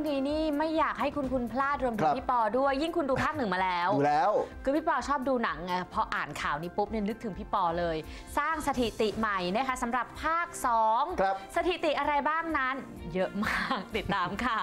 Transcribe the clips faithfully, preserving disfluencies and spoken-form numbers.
นี้นี่ไม่อยากให้คุณคุณพลาดรวมถึงพี่ปอด้วยยิ่งคุณดูภาคหนึ่งมาแล้วดูแล้วคือพี่ปอชอบดูหนังไงพออ่านข่าวนี้ปุ๊บเนี่ยนึกถึงพี่ปอเลยสร้างสถิติใหม่นะคะสำหรับภาคสองสถิติอะไรบ้างนั้นเยอะมากติดตามค่ะ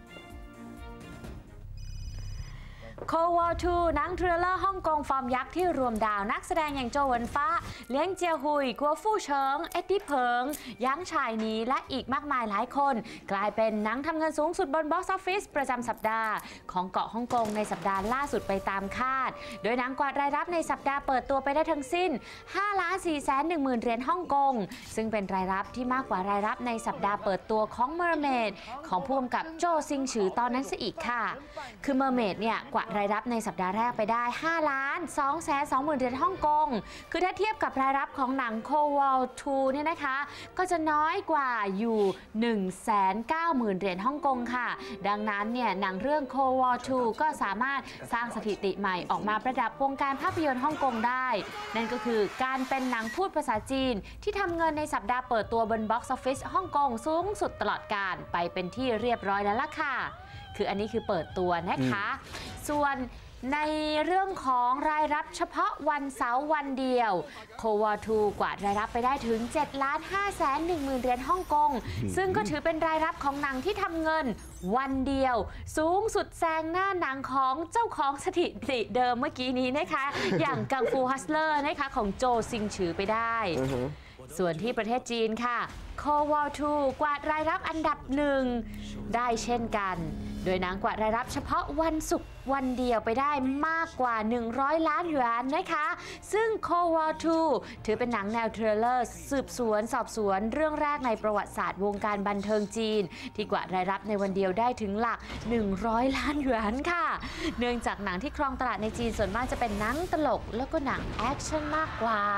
โควอทูหนังทริลเลอร์ฮ่องกงฟอร์มยักษ์ที่รวมดาวนักแสดงอย่างโจหวนฟ้าเลี้ยงเจียฮุยกัวฟู่เฉิงเอ็ดดี้เพิงยั้งชายนี้และอีกมากมายหลายคนกลายเป็นหนังทำเงินสูงสุดบนบ็อกซ์ออฟฟิศประจำสัปดาห์ของเกาะฮ่องกงในสัปดาห์ล่าสุดไปตามคาดโดยหนังกวาดรายรับในสัปดาห์เปิดตัวไปได้ทั้งสิ้น ห้าล้านสี่แสนหนึ่งหมื่น เหรียญฮ่องกงซึ่งเป็นรายรับที่มากกว่ารายรับในสัปดาห์เปิดตัวของ Mermaid ของผู้กำกับโจซิงฉือตอนนั้นซะอีกค่ะคือ Mermaid เนี่ยกวาดรายรับในสัปดาห์แรกไปได้ ห้าล้านสองแสนสองหมื่น เหรียญฮ่องกงคือถ้าเทียบกับรายรับของหนัง Coldทูเนี่ยนะคะก็จะน้อยกว่าอยู่ หนึ่งแสนเก้าหมื่น เหรียญฮ่องกงค่ะดังนั้นเนี่ยหนังเรื่อง Coldทูก็สามารถสร้างสถิติใหม่ออกมาประดับวงการภาพยนตร์ฮ่องกงได้นั่นก็คือการเป็นหนังพูดภาษาจีนที่ทำเงินในสัปดาห์เปิดตัวบน Box Office ฮ่องกงสูงสุดตลอดกาลไปเป็นที่เรียบร้อยแล้วล่ะค่ะคืออันนี้คือเปิดตัวนะคะส่วนในเรื่องของรายรับเฉพาะวันเสาร์วันเดียวโควอทูกวาดรายรับไปได้ถึง เจ็ดล้านห้าแสนหนึ่งหมื่น เหรียญฮ่องกงซึ่งก็ถือเป็นรายรับของหนังที่ทำเงินวันเดียวสูงสุดแซงหน้าหนังของเจ้าของสถิติเดิมเมื่อกี้นี้นะคะ อย่างกังฟูฮัสเลอร์นะคะของโจซิงฉือไปได้ ส่วนที่ประเทศจีนค่ะโควอทูกวาดรายรับอันดับหนึ่งได้เช่นกันโดยหนังกวาดรายรับเฉพาะวันศุกร์วันเดียวไปได้มากกว่าหนึ่งร้อยล้านหยวนนะคะซึ่งโควอทูถือเป็นหนังแนวทริลเลอร์สืบสวนสอบสวนเรื่องแรกในประวัติศาสตร์วงการบันเทิงจีนที่กวาดรายรับในวันเดียวได้ถึงหลักหนึ่งร้อยล้านหยวนค่ะเนื่องจากหนังที่ครองตลาดในจีนส่วนมากจะเป็นหนังตลกแล้วก็หนังแอคชั่นมากกว่า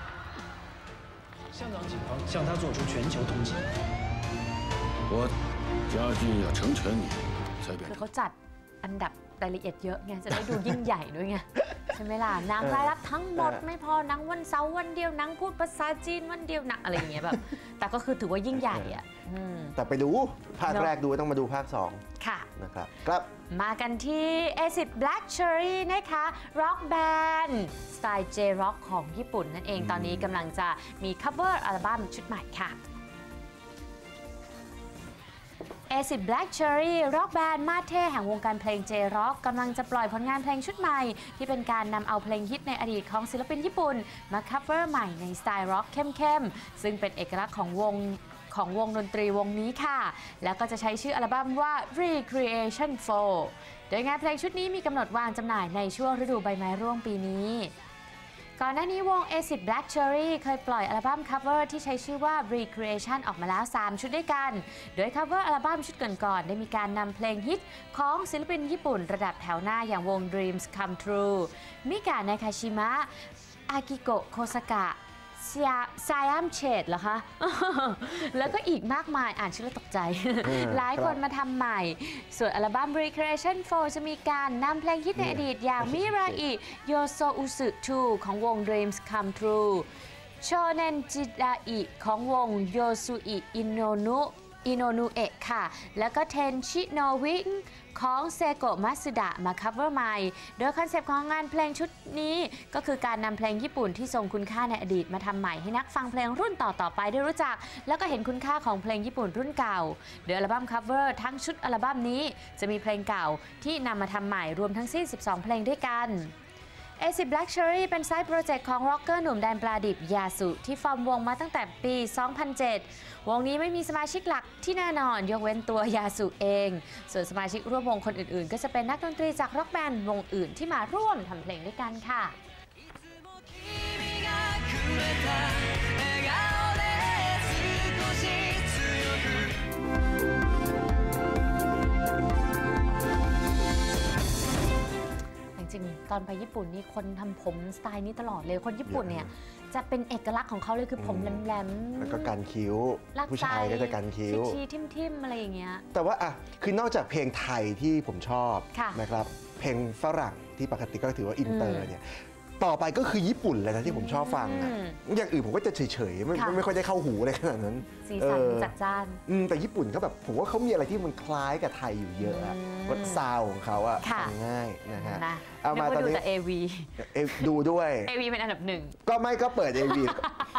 香港警方向他做出全球通缉。 我家俊要成全你，才变。 คือเขาจัดอันดับรายละเอียดเยอะไงจะได้ดูยิ่งใหญ่ด้วยไงใช่ไหมล่ะหนังรายรับทั้งหมดไม่พอหนังวันเสาร์วันเดียวหนังพูดภาษาจีนวันเดียวหนังอะไรอย่างเงี้ยแบบแต่ก็คือถือว่ายิ่งใหญ่อ่ะแต่ไปดูภาคแรกดูต้องมาดูภาคสองค่ะนะครับครับมากันที่ Acid Black Cherry นะคะร็อกแบนด์สไตล์ J-Rock ของญี่ปุ่นนั่นเองตอนนี้กำลังจะมี cover อัลบั้มชุดใหม่ค่ะ Acid Black Cherry ร็อกแบนด์มาสเท่แห่งวงการเพลง J-Rock กำลังจะปล่อยผลงานเพลงชุดใหม่ที่เป็นการนำเอาเพลงฮิตในอดีตของศิลปินญี่ปุ่นมา cover ใหม่ในสไตล์ร็อกเข้มๆซึ่งเป็นเอกลักษณ์ของวงของวงดนตรีวงนี้ค่ะแล้วก็จะใช้ชื่ออัลบั้มว่า Recreation โฟร์ โดยงานเพลงชุดนี้มีกำหนดวางจำหน่ายในช่วงฤดูใบไม้ร่วงปีนี้ก่อนหน้านี้วง Acid Black Cherry เคยปล่อยอัลบั้ม cover ที่ใช้ชื่อว่า Recreation ออกมาแล้วสามชุดด้วยกันโดย cover อัลบั้มชุดก่อนๆได้มีการนำเพลงฮิตของศิลปินญี่ปุ่นระดับแถวหน้าอย่างวง Dreams Come True มิกะ นาคาชิมะ อากิโกะ โคซากะซายามเชดเหรอคะ แล้วก็อีกมากมายอ่านชื่อแล้วตกใจ หลายคนมาทำใหม่ส่วนอัลบั้ม Recreation โฟร์ จะมีการนำเพลงฮิตในอดีตอย่างมิราอิโยโซอุสึทูของวง Dreams Come True โชเนนจิดาอิของวงโยซุอิอิโนนุอิโนนุเอะค่ะแล้วก็เทนชิโนวิงของเซโกะมัตสึดะมาคัฟเวอร์ใหม่โดยคอนเซปต์ของงานเพลงชุดนี้ก็คือการนำเพลงญี่ปุ่นที่ทรงคุณค่าในอดีตมาทำใหม่ให้นักฟังเพลงรุ่นต่อๆไปได้รู้จักแล้วก็เห็นคุณค่าของเพลงญี่ปุ่นรุ่นเก่าโดยอัลบั้มคัฟเวอร์ทั้งชุดอัลบั้มนี้จะมีเพลงเก่าที่นำมาทำใหม่รวมทั้งสิ้นสิบสองเพลงด้วยกันAcid Black Cherry เป็นไซต์โปรเจกต์ของร็อกเกอร์หนุ่มแดนปลาดิบยาสุที่ฟอร์มวงมาตั้งแต่ปี สองพันเจ็ด วงนี้ไม่มีสมาชิกหลักที่แน่นอนยกเว้นตัวยาสุเองส่วนสมาชิกร่วมวงคนอื่นๆก็จะเป็นนักดนตรีจากร็อกแบนด์วงอื่นที่มาร่วมทำเพลงด้วยกันค่ะจริงตอนไปญี่ปุ่นนี่คนทำผมสไตล์นี้ตลอดเลยคนญี่ปุ่นเนี่ยจะเป็นเอกลักษณ์ของเขาเลยคือผมแหลมๆแล้วก็การคิ้วผู้ชายก็จะการคิ้วชี้ทิ่มๆอะไรอย่างเงี้ยแต่ว่าอ่ะคือนอกจากเพลงไทยที่ผมชอบนะครับเพลงฝรั่งที่ปกติก็ถือว่าอินเตอร์เนี่ยต่อไปก็คือญี่ปุ่นเลยนะที่ผมชอบฟังอะอย่างอื่นผมก็จะเฉยๆไม่ไม่ค่อยได้เข้าหูเลยขนาดนั้นสีสันจัดจ้านแต่ญี่ปุ่นก็แบบผมว่าเขามีอะไรที่มันคล้ายกับไทยอยู่เยอะรสซาวของเขาอะฟังง่ายนะฮะเอามาตอนนี้ดูแต่ เอ วี ดูด้วยเอ วี เป็นอันดับหนึ่งก็ไม่ก็เปิด เอ วี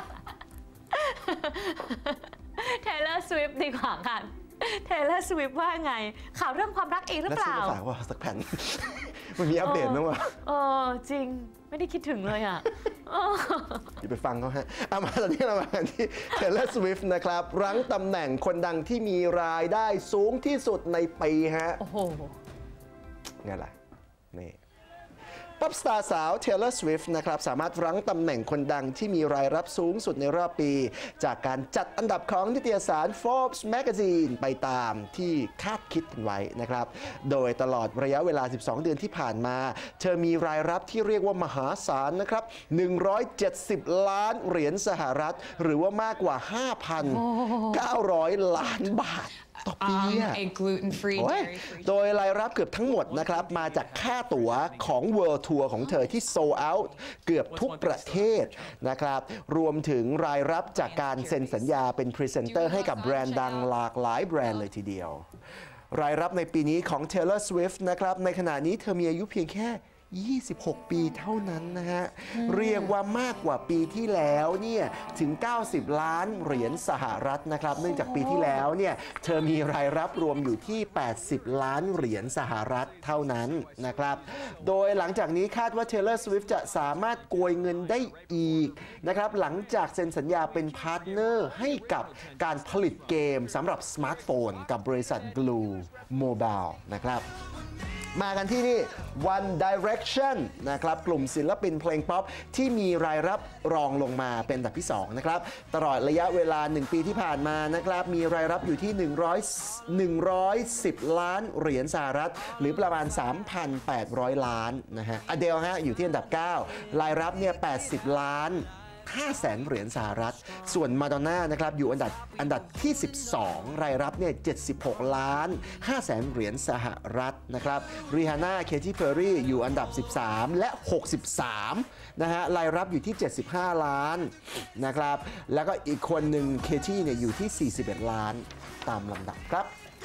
Taylor Swift ดีกว่าค่ะ Taylor Swift ว่าไงข่าวเรื่องความรักอีกหรือเปล่าแล้วซื้อมาฝากว่าสักแผ่นมันมีอัปเดตมั้งวะเออจริงไม่ได้คิดถึงเลยอ่ะอย่าไปฟังเขาฮะเอามาตอนนี้เรามาที่ Taylor Swift นะครับรั้งตำแหน่งคนดังที่มีรายได้สูงที่สุดในปีฮะโอ้โหนี่แหละนี่ป๊อปสตาร์สาว Taylor Swift นะครับสามารถรั้งตำแหน่งคนดังที่มีรายรับสูงสุดในรอบปีจากการจัดอันดับของนิตยสาร Forbes Magazine ไปตามที่คาดคิดกันไว้นะครับโดยตลอดระยะเวลาสิบสองเดือนที่ผ่านมาเธอมีรายรับที่เรียกว่ามหาศาลนะครับหนึ่งร้อยเจ็ดสิบล้านเหรียญสหรัฐหรือว่ามากกว่า ห้าพันเก้าร้อย ล้านบาทต่อปีโดยรายรับเกือบทั้งหมดนะครับมาจากค่าตั๋วของ World Tour ของเธอที่ sold out เกือบทุกประเทศนะครับรวมถึงรายรับจากการเซ็นสัญญาเป็นพรีเซนเตอร์ให้กับแบรนด์ดังหลากหลายแบรนด์เลยทีเดียวรายรับในปีนี้ของ Taylor Swift นะครับในขณะนี้เธอมีอายุเพียงแค่ยี่สิบหกปีเท่านั้นนะฮะเรียกว่ามากกว่าปีที่แล้วเนี่ยถึงเก้าสิบล้านเหรียญสหรัฐนะครับเนื่องจากปีที่แล้วเนี่ยเธอมีรายรับรวมอยู่ที่แปดสิบล้านเหรียญสหรัฐเท่านั้นนะครับโดยหลังจากนี้คาดว่า Taylor Swift จะสามารถโกยเงินได้อีกนะครับหลังจากเซ็นสัญญาเป็นพาร์ทเนอร์ให้กับการผลิตเกมสำหรับสมาร์ทโฟนกับบริษัท Glue Mobile นะครับมากันที่นี่ One Direction นะครับกลุ่มศิลปินเพลงป๊อปที่มีรายรับรองลงมาเป็นอันดับที่สองนะครับตลอดระยะเวลาหนึ่งปีที่ผ่านมานะครับมีรายรับอยู่ที่หนึ่งร้อย หนึ่งร้อยสิบล้านเหรียญสหรัฐหรือประมาณ สามพันแปดร้อย ล้านนะฮะอเดลฮะอยู่ที่อันดับเก้ารายรับเนี่ยแปดสิบล้านห้าแสนเหรียญสหรัฐส่วนมาดอนน่านะครับอยู่อันดับอันดับที่สิบสองรายรับเนี่ยเจ็ดสิบหกล้านห้าแสนเหรียญสหรัฐนะครับริฮาน่าเคที่เพอร์รี่อยู่อันดับสิบสามและหกสิบสามนะฮะรายรับอยู่ที่เจ็ดสิบห้าล้านนะครับแล้วก็อีกคนหนึ่งเคที่เนี่ยอยู่ที่สี่สิบเอ็ดล้านตามลำดับครับ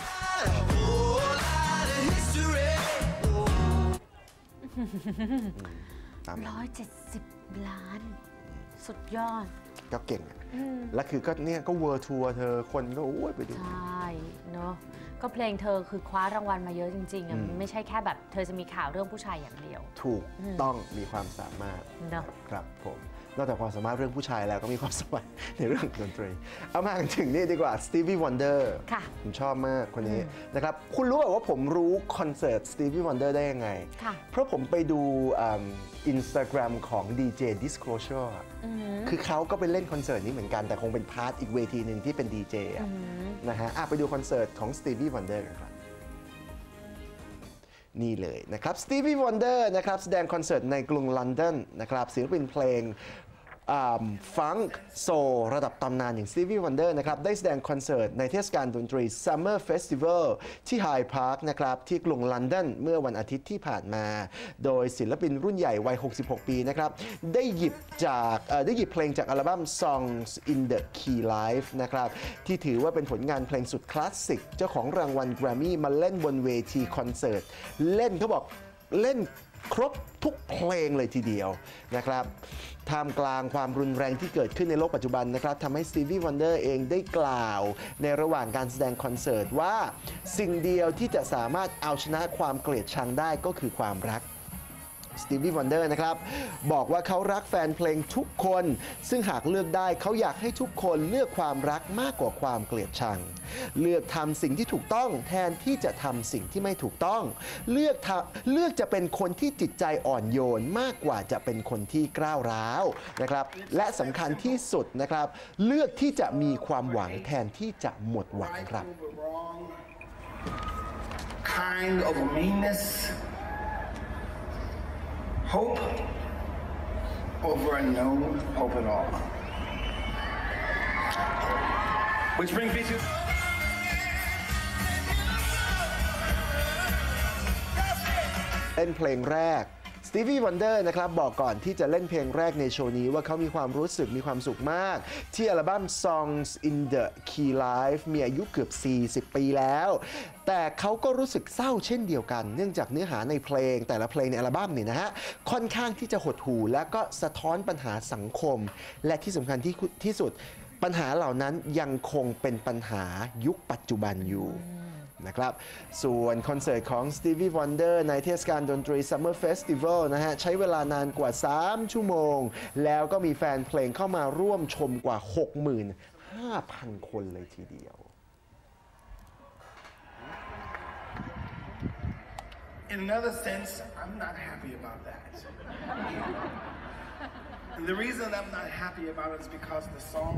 ร้อยเจ็ดสิบล้านสุดยอดก็เก่งอ่ะแล้วคือก็เนี่ยก็เวิร์ทัวร์เธอคนก็โอ้ยไปดูใช่เนาะก็เพลงเธอคือคว้ารางวัลมาเยอะจริงๆอ่ะไม่ใช่แค่แบบเธอจะมีข่าวเรื่องผู้ชายอย่างเดียวถูกต้องมีความสามารถเนาะครับผมนอกจากความสามารถเรื่องผู้ชายแล้วก็มีความสามารถในเรื่องดนตรีเอามาถึงนี่ดีกว่า Stevie Wonder ค่ะผมชอบมากคนนี้นะครับคุณรู้ว่าผมรู้คอนเสิร์ต Stevie Wonder ได้ยังไงเพราะผมไปดูอินสตาแกรมของ ดี เจ Disclosure คือเขาก็ไปเล่นคอนเสิร์ตนี้เหมือนกันแต่คงเป็นพาร์ทอีกเวทีหนึ่งที่เป็น ดี เจ นะฮะไปดูคอนเสิร์ตของ Stevie Wonder กันครับนี่เลยนะครับ Stevie Wonder นะครับแสดงคอนเสิร์ตในกรุงลอนดอนนะครับศิลปินเพลงฟังก์โซระดับตำนานอย่าง Stevie Wonder นะครับได้แสดงคอนเสิร์ตในเทศกาลดนตรี Summer Festival ที่ Hyde Park นะครับที่กรุงลอนดอนเมื่อวันอาทิตย์ที่ผ่านมาโดยศิลปินรุ่นใหญ่วัยหกสิบหกปีนะครับได้หยิบจากได้หยิบเพลงจากอัลบั้ม Songs in the Key Life นะครับที่ถือว่าเป็นผลงานเพลงสุดคลาสสิกเจ้าของรางวัล Grammy มาเล่นบนเวทีคอนเสิร์ตเล่นเขาบอกเล่นครบทุกเพลงเลยทีเดียวนะครับท่ามกลางความรุนแรงที่เกิดขึ้นในโลกปัจจุบันนะครับทำให้ Stevie Wonder เองได้กล่าวในระหว่างการแสดงคอนเสิร์ตว่าสิ่งเดียวที่จะสามารถเอาชนะความเกลียดชังได้ก็คือความรักStevie Wonder นะครับบอกว่าเขารักแฟนเพลงทุกคนซึ่งหากเลือกได้เขาอยากให้ทุกคนเลือกความรักมากกว่าความเกลียดชังเลือกทำสิ่งที่ถูกต้องแทนที่จะทำสิ่งที่ไม่ถูกต้องเลือกเลือกจะเป็นคนที่จิตใจอ่อนโยนมากกว่าจะเป็นคนที่กร้าวร้าวนะครับและสำคัญที่สุดนะครับเลือกที่จะมีความหวังแทนที่จะหมดหวังครับ Kind of meanness Hope over no hope at all. Which brings me to เล่นเพลงแรก Stevie Wonder นะครับบอกก่อนที่จะเล่นเพลงแรกในโชว์นี้ว่าเขามีความรู้สึกมีความสุขมากที่อัลบั้ม Songs in the Key Life มีอายุเกือบสี่สิบปีแล้วแต่เขาก็รู้สึกเศร้าเช่นเดียวกันเนื่องจากเนื้อหาในเพลงแต่ละเพลงในอัลบั้มเนี่ยนะฮะค่อนข้างที่จะหดหู่และก็สะท้อนปัญหาสังคมและที่สำคัญที่ที่สุดปัญหาเหล่านั้นยังคงเป็นปัญหายุคปัจจุบันอยู่นะครับส่วนคอนเสิร์ตของ Stevie Wonder ในเทศกาลดนตรี Summer Festival นะฮะใช้เวลานานกว่าสามชั่วโมงแล้วก็มีแฟนเพลงเข้ามาร่วมชมกว่า หกหมื่นห้าพัน คนเลยทีเดียว In another sense, I'm not happy about that. And the reason I'm not happy about it is because the song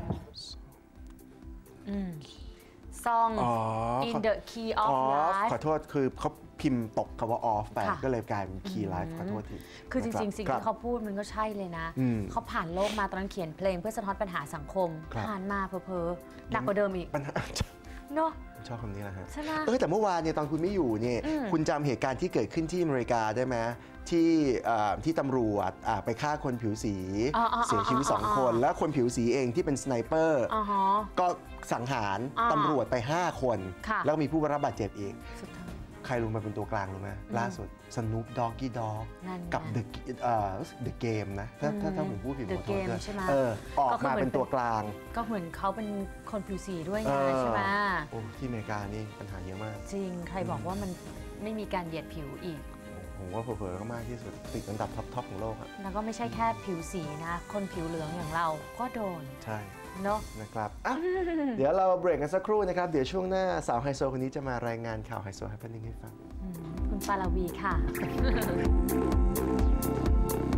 Song อ๋อ in the key of off life ขอโทษคือเขาพิมพ์ตกคำว่า off ไปค่ะก็เลยกลายเป็น key life ขอโทษทีคือจริงๆ สิ่งคบที่เขาพูดมันก็ใช่เลยนะอืมเขาผ่านโลกมาตอนนั้นเขียนเพลงเพื่อสะท้อนปัญหาสังคมครับผ่านมาเพอๆหนักกว่าเดิมอีกปัญหาเนาะชอบคำนี้แหละฮะใช่ไหมเออแต่เมื่อวานเนี่ยตอนคุณไม่อยู่เนี่ยคุณจำเหตุการณ์ที่เกิดขึ้นที่อเมริกาได้ไหมที่เอ่อที่ตำรวจอ่าไปฆ่าคนผิวสีอ๋ออ๋ออ๋อเสียชีวิตสองคน แล้วคนผิวสีเองที่เป็นสไนเปอร์อ๋อฮะก็สังหารอ๋อตำรวจไป ห้า คนค่ะแล้วมีผู้รับบาดเจ็บอีกสุดท้ายใครรู้มาเป็นตัวกลางรู้ไหมล่าสุดสนุปด็อกกี้ด็อกนั่นไงกับเดอะเอ่อเดอะเกมนะถ้าถ้าถ้าผมพูดผิดข The อโทษด้วย Game ใช่ไหมเออออกก็คือมาเหมือนเป็นตัวกลางก็เหมือนเขาเป็นคนผิวสีด้วยเอไงอใช่ไหมโอ้ที่อเมริกานี่ปัญหาเยอะมากจริง ใครบอกว่ามันไม่มีการเหยียดผิวอีกผมว่าเผลอๆก็มากที่สุดติดอันดับท็อปๆของโลกอะแล้วก็ไม่ใช่แค่ผิวสีนะ คนผิวเหลืองอย่างเราก็โดนใช่เนาะนะครับอ่ะ เดี๋ยวเราเบรกกันสักครู่นะครับ เดี๋ยวช่วงหน้าสาวไฮโซคนนี้จะมารายงานข่าวไฮโซแฮปปี้นิ่งให้ฟังคุณปาลาวีค่ะ